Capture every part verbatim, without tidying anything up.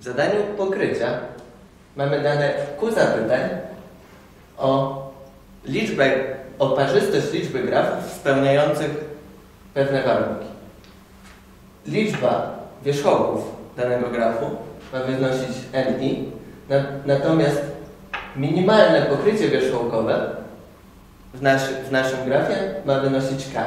W zadaniu pokrycia mamy dane Q zapytań o liczbę, o parzystość liczby grafów spełniających pewne warunki. Liczba wierzchołków danego grafu ma wynosić N I, natomiast minimalne pokrycie wierzchołkowe w, nasz, w naszym grafie ma wynosić K.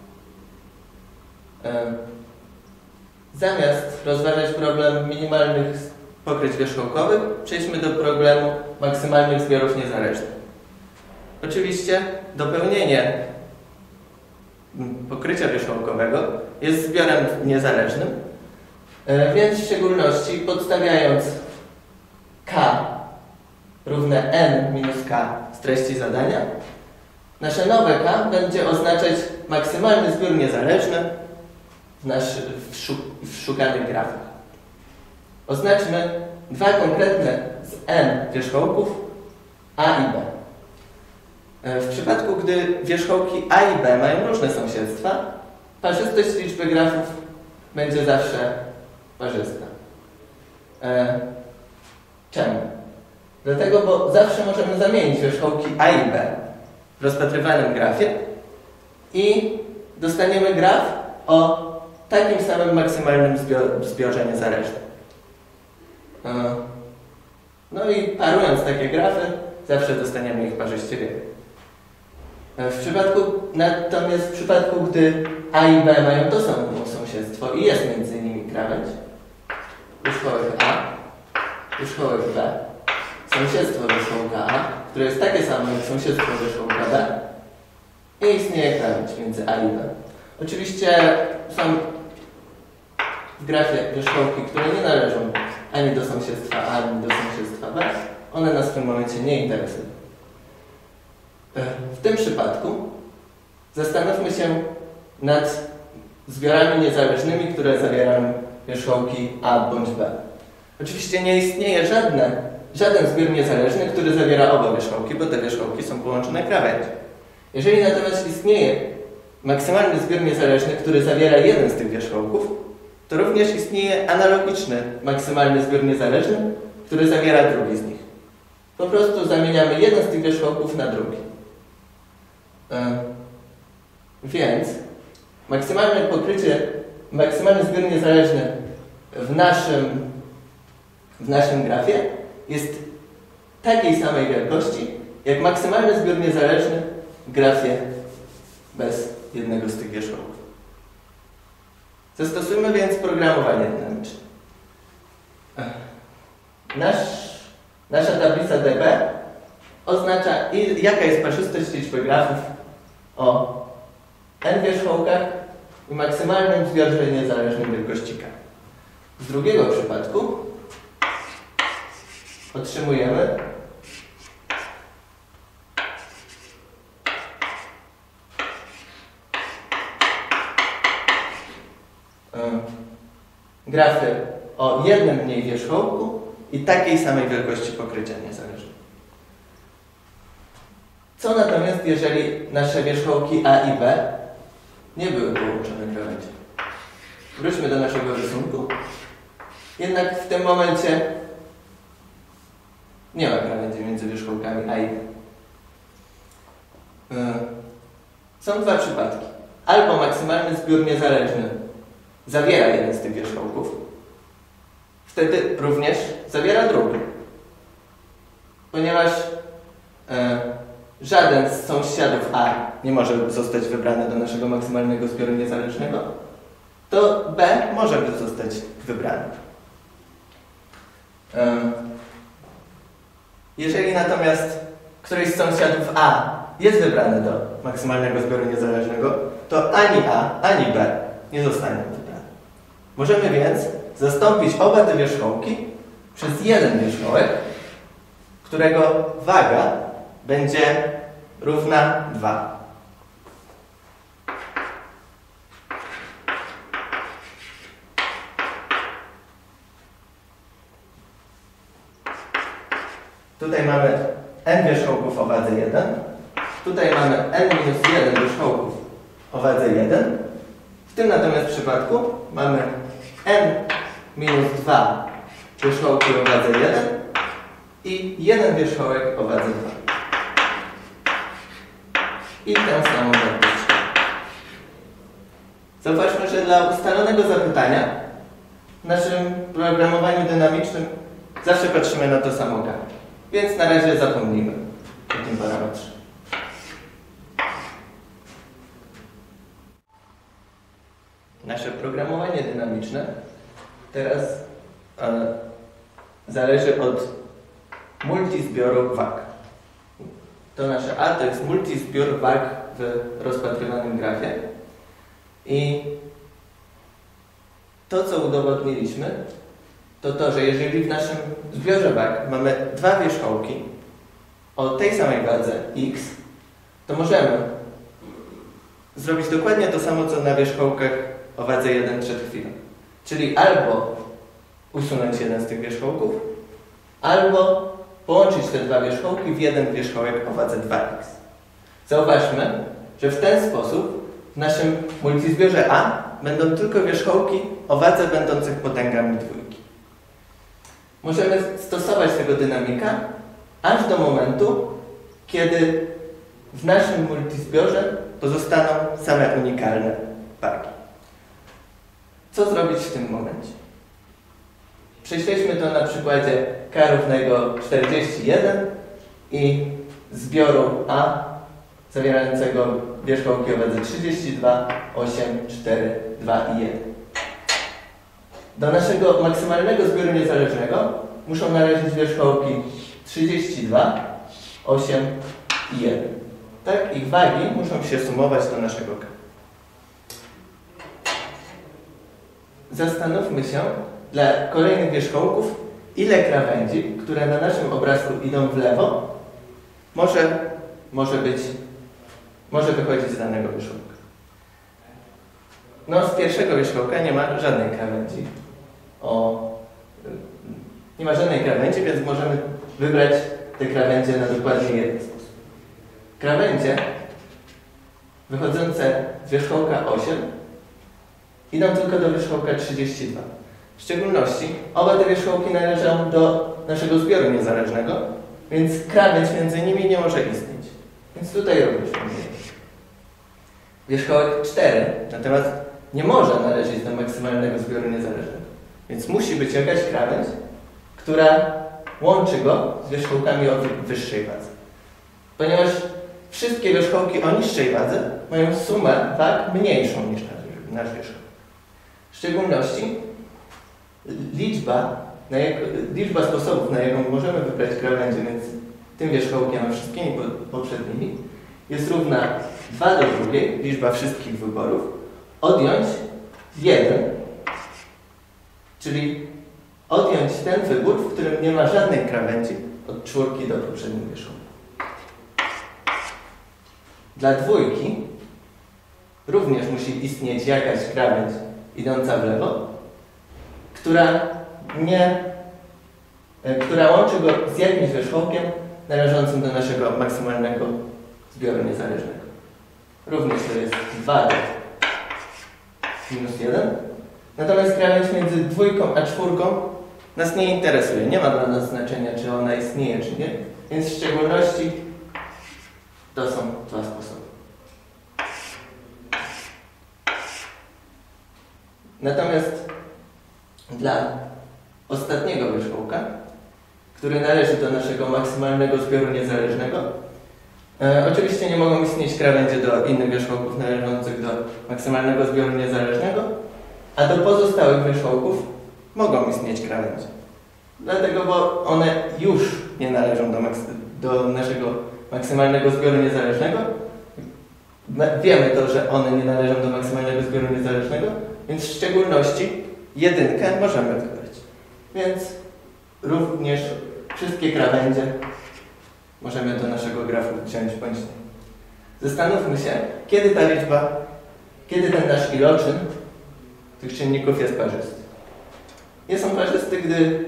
Zamiast rozważać problem minimalnych pokryć wierzchołkowych, przejdźmy do problemu maksymalnych zbiorów niezależnych. Oczywiście dopełnienie pokrycia wierzchołkowego jest zbiorem niezależnym, więc w szczególności podstawiając K równe N minus K z treści zadania, nasze nowe K będzie oznaczać maksymalny zbiór niezależny w, nasz, w, szuk, w szukanych grafach. Oznaczmy dwa konkretne z N wierzchołków A i B. W przypadku, gdy wierzchołki A i B mają różne sąsiedztwa, parzystość liczby grafów będzie zawsze parzysta. E, czemu? Dlatego, bo zawsze możemy zamienić wierzchołki A i B w rozpatrywanym grafie i dostaniemy graf o takim samym maksymalnym zbior zbiorze niezależnym. E, no i parując takie grafy, zawsze dostaniemy ich parzyście wiele. W przypadku, natomiast w przypadku, gdy A i B mają to samo sąsiedztwo i jest między nimi krawędź, wierzchołek A, wierzchołek B, sąsiedztwo wierzchołka A, które jest takie samo jak sąsiedztwo wierzchołka B, i istnieje krawędź między A i B. Oczywiście są w grafie wierzchołki, które nie należą ani do sąsiedztwa A, ani do sąsiedztwa B. One nas w tym momencie nie interesują. W tym przypadku zastanówmy się nad zbiorami niezależnymi, które zawierają wierzchołki A bądź B. Oczywiście nie istnieje żadne, żaden zbiór niezależny, który zawiera oba wierzchołki, bo te wierzchołki są połączone krawędzią. Jeżeli natomiast istnieje maksymalny zbiór niezależny, który zawiera jeden z tych wierzchołków, to również istnieje analogiczny maksymalny zbiór niezależny, który zawiera drugi z nich. Po prostu zamieniamy jeden z tych wierzchołków na drugi. Więc maksymalne pokrycie, maksymalny zbiór niezależny w naszym, w naszym grafie jest takiej samej wielkości, jak maksymalny zbiór niezależny w grafie bez jednego z tych wierzchołków. Zastosujmy więc programowanie dynamiczne. Nasz, nasza tablica D B oznacza, jaka jest parzystość liczby grafów o n wierzchołkach i maksymalnym zbiorze niezależnym wielkości K. Z drugiego przypadku otrzymujemy grafy o jednym mniej wierzchołku i takiej samej wielkości pokrycia niezależnego. Co natomiast, jeżeli nasze wierzchołki A i B nie były połączone krawędzią? Wróćmy do naszego rysunku. Jednak w tym momencie nie ma krawędzi między wierzchołkami A i B. Są dwa przypadki. Albo maksymalny zbiór niezależny zawiera jeden z tych wierzchołków, wtedy również zawiera drugi. Ponieważ e, żaden z sąsiadów A nie może zostać wybrany do naszego maksymalnego zbioru niezależnego, to B może zostać wybrany. E, jeżeli natomiast któryś z sąsiadów A jest wybrany do maksymalnego zbioru niezależnego, to ani A, ani B nie zostanie wybrany. Możemy więc zastąpić oba te wierzchołki przez jeden wierzchołek, którego waga będzie równa dwa. Tutaj mamy n wierzchołków o wadze jeden. Tutaj mamy n minus jeden wierzchołków o wadze jeden. W tym natomiast przypadku mamy n minus dwa wierzchołki o wadze jeden i jeden wierzchołek o wadze dwa. I tę samą wartość. Zauważmy, że dla ustalonego zapytania w naszym programowaniu dynamicznym zawsze patrzymy na to samo K. Więc na razie zapomnijmy o tym parametrze. Nasze programowanie dynamiczne teraz e, zależy od multizbioru wag. To nasze A to jest multizbiór wag w rozpatrywanym grafie. I to, co udowodniliśmy, to to, że jeżeli w naszym zbiorze wag mamy dwa wierzchołki o tej samej wadze x, to możemy zrobić dokładnie to samo, co na wierzchołkach o wadze jeden przed chwilą. Czyli albo usunąć jeden z tych wierzchołków, albo połączyć te dwa wierzchołki w jeden wierzchołek o wadze dwa x. Zauważmy, że w ten sposób w naszym multizbiorze A będą tylko wierzchołki o wadze będących potęgami dwójki. Możemy stosować tego dynamika aż do momentu, kiedy w naszym multizbiorze pozostaną same unikalne wagi. Co zrobić w tym momencie? Prześledźmy to na przykładzie K równego czterdzieści jeden i zbioru A zawierającego wierzchołki o wadze trzydzieści dwa, osiem, cztery, dwa i jeden. Do naszego maksymalnego zbioru niezależnego muszą należeć wierzchołki trzydzieści dwa, osiem i jeden. Tak? Ich wagi muszą się sumować do naszego K. Zastanówmy się dla kolejnych wierzchołków, ile krawędzi, które na naszym obrazku idą w lewo, może, może być może wychodzić z danego wierzchołka. No, z pierwszego wierzchołka nie ma żadnej krawędzi. O, nie ma żadnej krawędzi, więc możemy wybrać te krawędzie na dokładnie jeden sposób. Krawędzie wychodzące z wierzchołka osiem idą tylko do wierzchołka trzydzieści dwa. W szczególności oba te wierzchołki należą do naszego zbioru niezależnego, więc krawędź między nimi nie może istnieć. Więc tutaj również mamy wierzchołek cztery, natomiast nie może należeć do maksymalnego zbioru niezależnego. Więc musi być jakaś krawędź, która łączy go z wierzchołkami o wyższej wadze. Ponieważ wszystkie wierzchołki o niższej wadze mają sumę wag mniejszą niż nasz wierzchołek. W szczególności liczba, na jak, liczba sposobów, na jaką możemy wybrać krawędzie między tym wierzchołkiem a wszystkimi poprzednimi, jest równa dwa do drugiej, liczba wszystkich wyborów, odjąć jeden, czyli odjąć ten wybór, w którym nie ma żadnej krawędzi od czwórki do poprzedniego wierzchołka. Dla dwójki również musi istnieć jakaś krawędź idąca w lewo, która, nie, która łączy go z jakimś wierzchołkiem należącym do naszego maksymalnego zbioru niezależnego. Również to jest dwa do minus jeden. Natomiast krawędź między dwójką a czwórką nas nie interesuje. Nie ma dla nas znaczenia, czy ona istnieje, czy nie. Więc w szczególności to są dwa sposoby. Natomiast dla ostatniego wierzchołka, który należy do naszego maksymalnego zbioru niezależnego, e, oczywiście nie mogą istnieć krawędzie do innych wierzchołków należących do maksymalnego zbioru niezależnego, a do pozostałych wierzchołków mogą istnieć krawędzie. Dlatego, bo one już nie należą do, do naszego maksymalnego zbioru niezależnego. Wiemy to, że one nie należą do maksymalnego zbioru niezależnego, więc w szczególności jedynkę możemy wybrać. Więc również wszystkie krawędzie możemy do naszego grafu wziąć bądź nie. Zastanówmy się, kiedy ta liczba, kiedy ten nasz iloczyn tych czynników jest parzysty. Jest on parzysty, gdy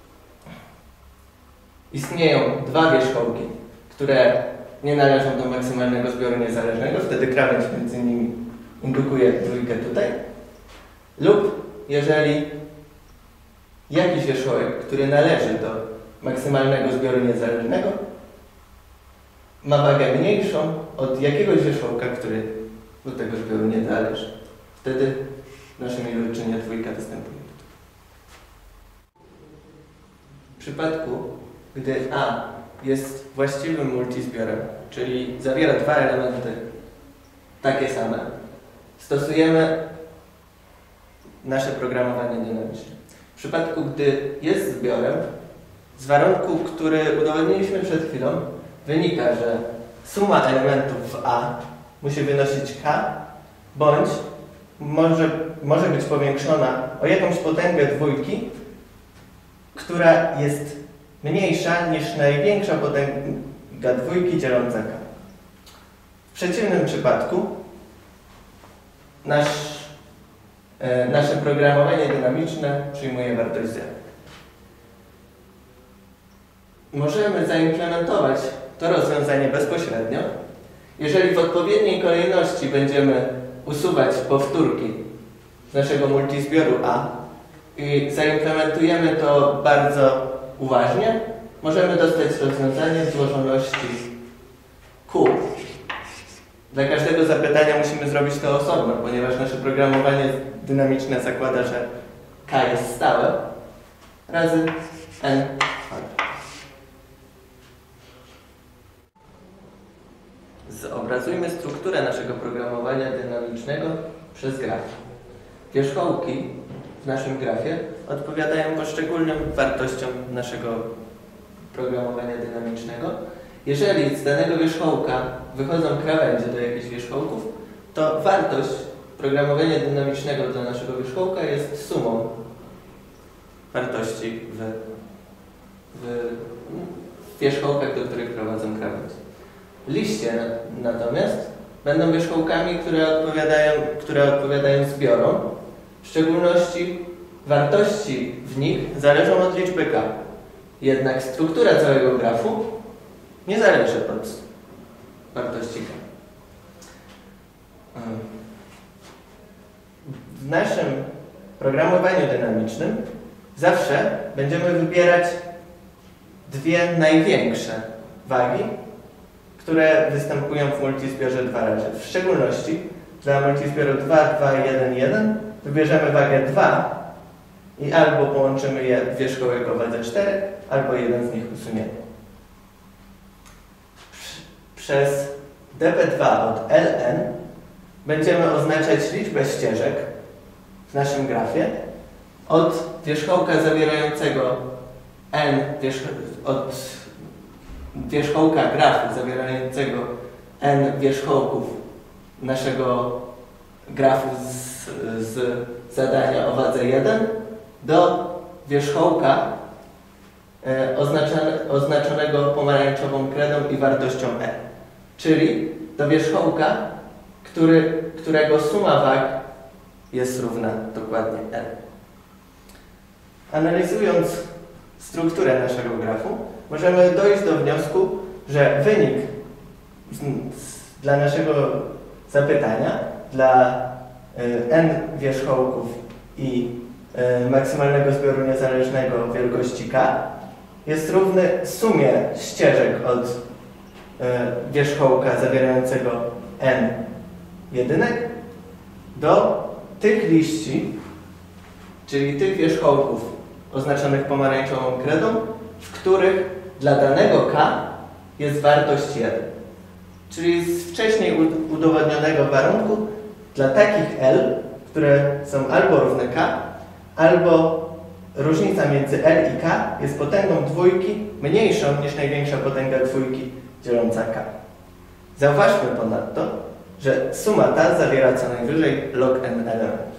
istnieją dwa wierzchołki, które nie należą do maksymalnego zbioru niezależnego, wtedy krawędź między nimi indukuje dwójkę tutaj. Lub jeżeli jakiś wierzchołek, który należy do maksymalnego zbioru niezależnego, ma wagę mniejszą od jakiegoś wierzchołka, który do tego zbioru nie należy. Wtedy w naszym iloczynie dwójka występuje. W przypadku, gdy A jest właściwym multizbiorem, czyli zawiera dwa elementy takie same, stosujemy nasze programowanie dynamiczne. W przypadku, gdy jest zbiorem, z warunku, który udowodniliśmy przed chwilą, wynika, że suma elementów w A musi wynosić K, bądź może, może być powiększona o jakąś potęgę dwójki, która jest mniejsza niż największa potęga dwójki dzieląca K. W przeciwnym przypadku nasz, e, nasze programowanie dynamiczne przyjmuje wartość zero. Możemy zaimplementować to rozwiązanie bezpośrednio, jeżeli w odpowiedniej kolejności będziemy usuwać powtórki z naszego multizbioru A i zaimplementujemy to bardzo uważnie, możemy dostać rozwiązanie złożoności Q. Dla każdego zapytania musimy zrobić to osobno, ponieważ nasze programowanie dynamiczne zakłada, że K jest stałe razy N. Zobrazujmy strukturę naszego programowania dynamicznego przez graf. Wierzchołki w naszym grafie odpowiadają poszczególnym wartościom naszego programowania dynamicznego. Jeżeli z danego wierzchołka wychodzą krawędzie do jakichś wierzchołków, to wartość programowania dynamicznego dla naszego wierzchołka jest sumą wartości w, w, w wierzchołkach, do których prowadzą krawędzie. Liście natomiast będą wierzchołkami, które odpowiadają, które odpowiadają zbiorom. W szczególności wartości w nich zależą od liczby K. Jednak struktura całego grafu nie zależy od wartości K. W naszym programowaniu dynamicznym zawsze będziemy wybierać dwie największe wagi, które występują w multizbiorze dwa razy. W szczególności dla multizbioru dwa, dwa, jeden, jeden wybierzemy wagę dwa i albo połączymy je w wierzchołek o wadze cztery, albo jeden z nich usuniemy. Przez D P dwa od L N będziemy oznaczać liczbę ścieżek w naszym grafie od wierzchołka zawierającego n wierzch od wierzchołka grafu zawierającego n wierzchołków naszego grafu z, z zadania o wadze jeden do wierzchołka e, oznaczone, oznaczonego pomarańczową kredą i wartością e, czyli do wierzchołka, który, którego suma wag jest równa dokładnie n. Analizując strukturę naszego grafu, możemy dojść do wniosku, że wynik z, z, dla naszego zapytania, dla y, n wierzchołków i y, maksymalnego zbioru niezależnego wielkości k jest równy sumie ścieżek od y, wierzchołka zawierającego n jedynek do tych liści, czyli tych wierzchołków oznaczonych pomarańczową kredą, w których dla danego k jest wartość jeden. Czyli z wcześniej udowodnionego warunku dla takich L, które są albo równe k, albo różnica między L i k jest potęgą dwójki mniejszą niż największa potęga dwójki dzieląca k. Zauważmy ponadto, że suma ta zawiera co najwyżej log n elementów.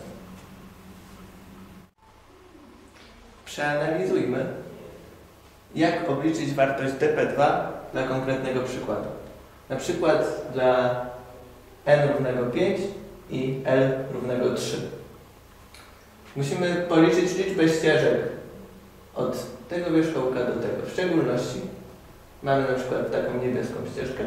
Przeanalizujmy, jak obliczyć wartość D P dwa dla konkretnego przykładu. Na przykład dla n równego pięć i L równego trzy. Musimy policzyć liczbę ścieżek od tego wierzchołka do tego. W szczególności mamy na przykład taką niebieską ścieżkę.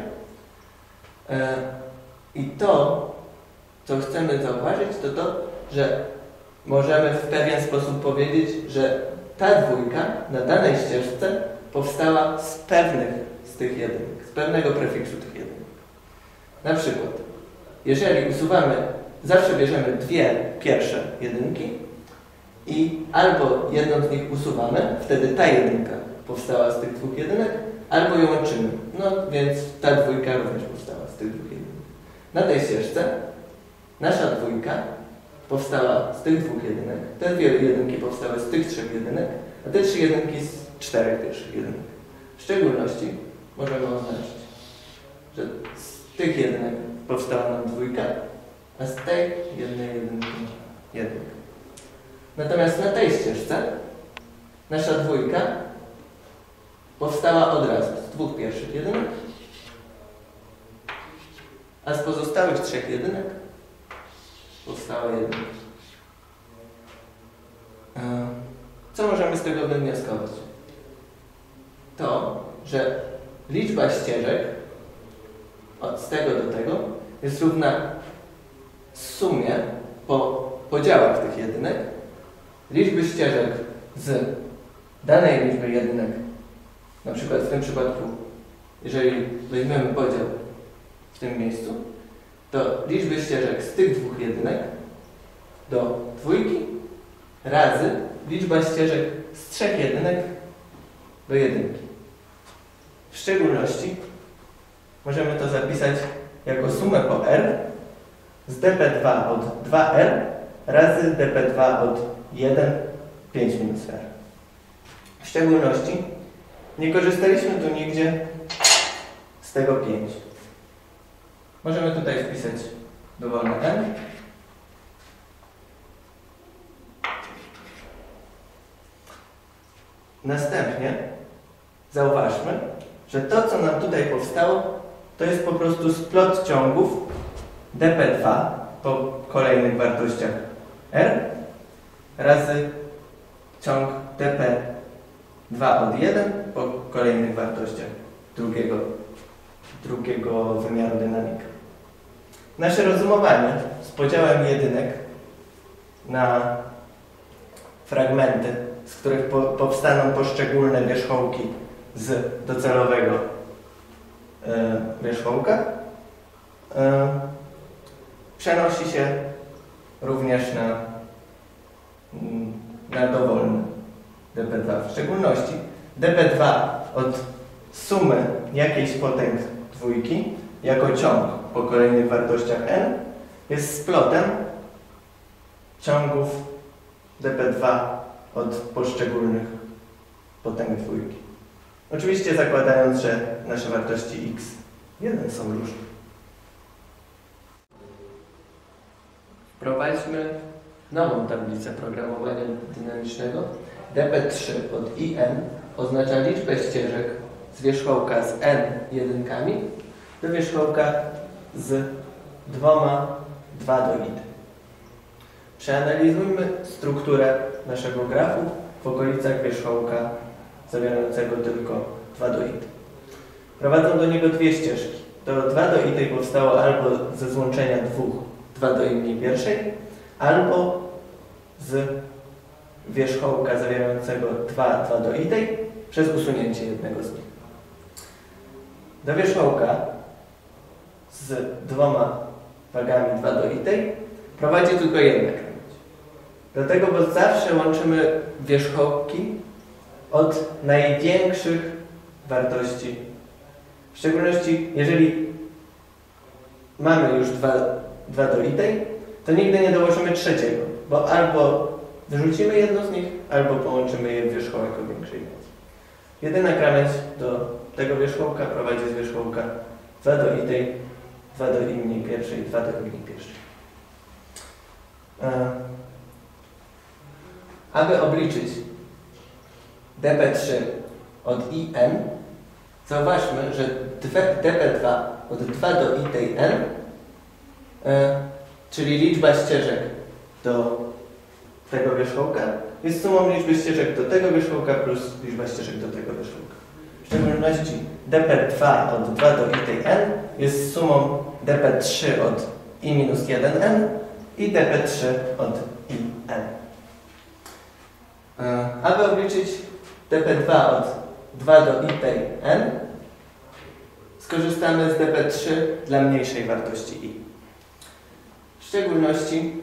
I to, co chcemy zauważyć, to to, że możemy w pewien sposób powiedzieć, że ta dwójka na danej ścieżce powstała z pewnych z tych jedynek, z pewnego prefiksu tych jedynek. Na przykład, jeżeli usuwamy, zawsze bierzemy dwie pierwsze jedynki i albo jedną z nich usuwamy, wtedy ta jedynka powstała z tych dwóch jedynek, albo ją łączymy. No więc ta dwójka również powstała z tych dwóch jedynek. Na tej ścieżce nasza dwójka powstała z tych dwóch jedynek, te dwie jedynki powstały z tych trzech jedynek, a te trzy jedynki z czterech pierwszych jedynek. W szczególności możemy oznaczyć, że z tych jedynek powstała nam dwójka, a z tej jednej jedynki jedynka. Natomiast na tej ścieżce nasza dwójka powstała od razu z dwóch pierwszych jedynek, a z pozostałych trzech jedynek powstała jedynka. Co możemy z tego wywnioskować? To, że liczba ścieżek od z tego do tego jest równa sumie po podziałach tych jedynek liczby ścieżek z danej liczby jedynek. Na przykład w tym przypadku, jeżeli weźmiemy podział w tym miejscu, to liczby ścieżek z tych dwóch jedynek do dwójki razy liczba ścieżek z trzech jedynek do jedynki. W szczególności możemy to zapisać jako sumę po r z d p dwa od dwa r razy d p dwa od jeden, pięć minus r. W szczególności nie korzystaliśmy tu nigdzie z tego pięć. Możemy tutaj wpisać dowolne n. Następnie zauważmy, że to, co nam tutaj powstało, to jest po prostu splot ciągów d p dwa po kolejnych wartościach r razy ciąg d p dwa od jeden po kolejnych wartościach drugiego, drugiego wymiaru dynamika. Nasze rozumowanie z podziałem jedynek na fragmenty, z których po, powstaną poszczególne wierzchołki z docelowego e, wierzchołka, e, przenosi się również na, na dowolny d p dwa. W szczególności d p dwa od sumy jakiejś potęg dwójki jako ciąg po kolejnych wartościach n jest splotem ciągów d p dwa od poszczególnych potęg dwójki. Oczywiście zakładając, że nasze wartości x jeden są różne. Wprowadźmy nową tablicę programowania dynamicznego. d p trzy od i n oznacza liczbę ścieżek z wierzchołka z n jedynkami do wierzchołka z dwoma dwa do i. Przeanalizujmy strukturę naszego grafu w okolicach wierzchołka zawierającego tylko dwa do i. Prowadzą do niego dwie ścieżki. To dwa do i powstało albo ze złączenia dwóch dwa do i pierwszej, albo z wierzchołka zawierającego dwa dwa do i przez usunięcie jednego z nich. Do wierzchołka z dwoma wagami dwa do i prowadzi tylko jedna krawędź. Dlatego, bo zawsze łączymy wierzchołki od największych wartości. W szczególności, jeżeli mamy już dwa do i, to nigdy nie dołożymy trzeciego, bo albo wyrzucimy jedno z nich, albo połączymy je w wierzchołek o większej mocy. Jedyna krawędź do tego wierzchołka prowadzi z wierzchołka dwa do i, dwa do i pierwszej, dwa do i pierwszej. Aby obliczyć d p trzy od i n, zauważmy, że d p dwa od dwa do i n, czyli liczba ścieżek do tego wierzchołka, jest sumą liczby ścieżek do tego wierzchołka plus liczba ścieżek do tego wierzchołka. W szczególności d p dwa od dwa do i n jest sumą d p trzy od i minus jeden n i d p trzy od i n. Aby obliczyć d p dwa od dwa do i tej n, skorzystamy z d p trzy dla mniejszej wartości i. W szczególności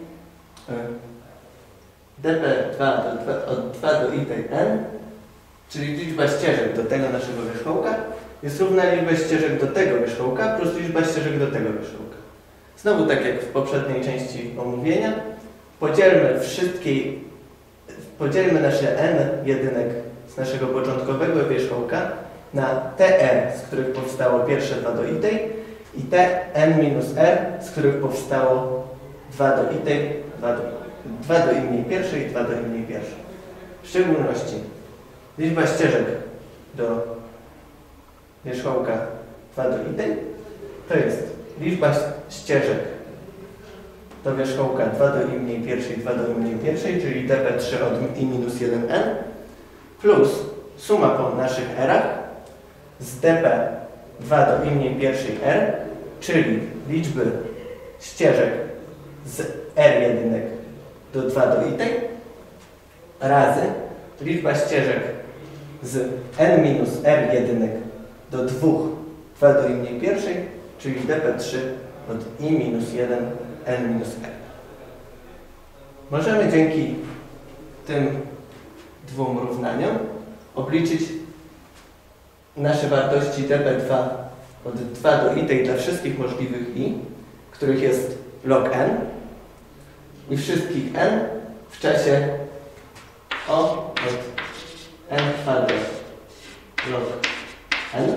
d p dwa od dwa do i tej n, czyli liczba ścieżek do tego naszego wierzchołka, jest równa liczbie ścieżek do tego wierzchołka plus liczba ścieżek do tego wierzchołka. Znowu tak jak w poprzedniej części omówienia, podzielmy wszystkie, podzielmy nasze n jedynek z naszego początkowego wierzchołka na te r, z których powstało pierwsze dwa do i tej, i te n minus r, z których powstało dwa do i tej, dwa do i mniej pierwszej i dwa do i mniej pierwszej. W szczególności liczba ścieżek do wierzchołka dwa do i tej to jest liczba ścieżek do wierzchołka dwa do i mniej pierwszej, dwa do i mniej pierwszej, czyli d p trzy od i minus jeden n, plus suma po naszych r-ach z d p dwa do i mniej pierwszej r, czyli liczby ścieżek z r jedynek do dwa do i tej, razy liczba ścieżek z n minus r jedynek do dwa, dwa do i mniej pierwszej, czyli d p trzy od i minus jeden n minus r. Możemy dzięki tym dwóm równaniom obliczyć nasze wartości d p dwa od dwa do i tej dla wszystkich możliwych i, których jest log n, i wszystkich n w czasie o od n kwadrat log n.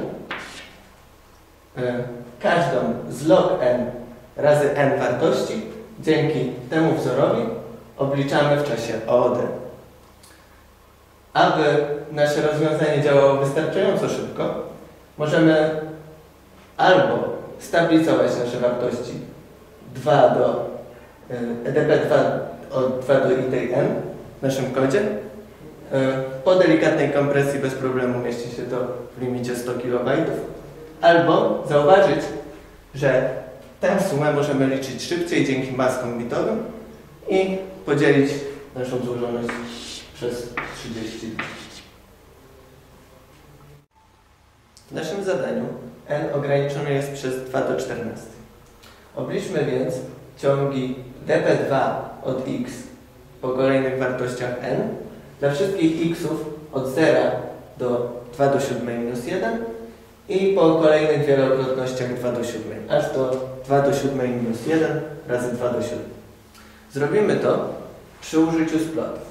Każdą z log n razy n wartości dzięki temu wzorowi obliczamy w czasie o od n. Aby nasze rozwiązanie działało wystarczająco szybko, możemy albo stabilizować nasze wartości dwa do d p dwa od dwa do i tej n w naszym kodzie. Po delikatnej kompresji bez problemu mieści się to w limicie sto kilobajtów. Albo zauważyć, że tę sumę możemy liczyć szybciej dzięki maskom bitowym i podzielić naszą złożoność przez trzydzieści dwa. W naszym zadaniu n ograniczone jest przez dwa do czternastej. Obliczmy więc ciągi d p dwa od x po kolejnych wartościach n dla wszystkich xów od zera do dwa do siódmej minus jeden i po kolejnych wielokrotnościach dwa do siódmej, aż do dwa do siódmej minus jeden razy dwa do siódmej. Zrobimy to przy użyciu splotów.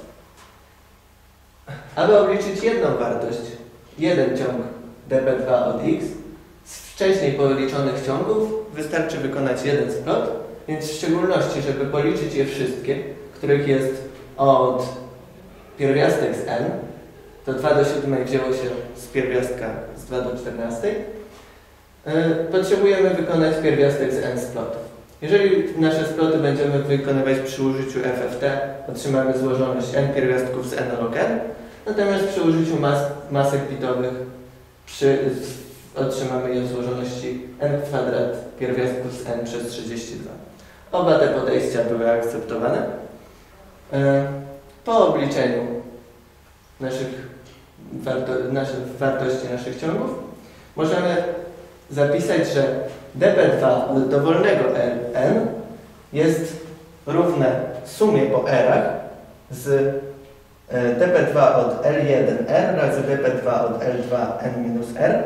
Aby obliczyć jedną wartość, jeden ciąg d p dwa od x, z wcześniej policzonych ciągów wystarczy wykonać jeden splot, więc w szczególności, żeby policzyć je wszystkie, których jest od pierwiastek z n, to dwa do siódmej wzięło się z pierwiastka z dwa do czternastej, yy, potrzebujemy wykonać pierwiastek z n splotów. Jeżeli nasze sploty będziemy wykonywać przy użyciu f f t, otrzymamy złożoność n pierwiastków z n log n, natomiast przy użyciu mas masek bitowych przy, otrzymamy je w złożoności n kwadrat pierwiastków z n przez trzydzieści dwa. Oba te podejścia były akceptowane. Yy, po obliczeniu naszych, warto naszych wartości naszych ciągów możemy zapisać, że d p dwa od dowolnego n jest równe sumie po r-ach z d p dwa od l jeden r razy d p dwa od l dwa n minus r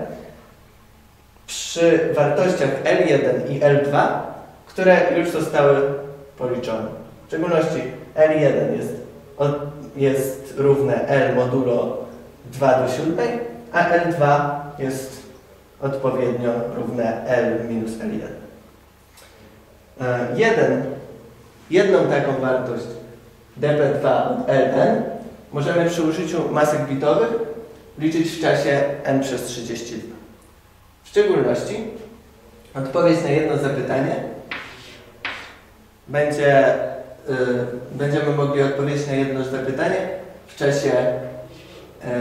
przy wartościach l jeden i l dwa, które już zostały policzone. W szczególności l jeden jest, od, jest równe l modulo dwa do siódmej, a l dwa jest odpowiednio równe l minus l jeden. Jeden, jedną taką wartość d p dwa od ln możemy przy użyciu masek bitowych liczyć w czasie n przez trzydzieści dwa. W szczególności odpowiedź na jedno zapytanie będzie, yy, będziemy mogli odpowiedzieć na jedno zapytanie w czasie yy,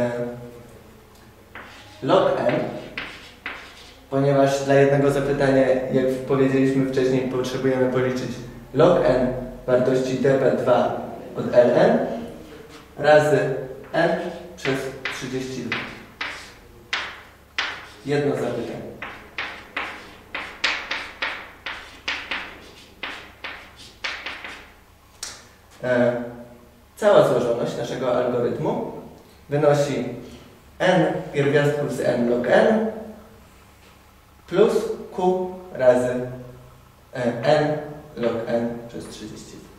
log n, ponieważ dla jednego zapytania, jak powiedzieliśmy wcześniej, potrzebujemy policzyć log n wartości d p dwa od ln razy n przez trzydzieści dwa. Jedno zapytanie. E, cała złożoność naszego algorytmu wynosi n pierwiastków z n log n plus q razy e, n log n przez trzydzieści dwa.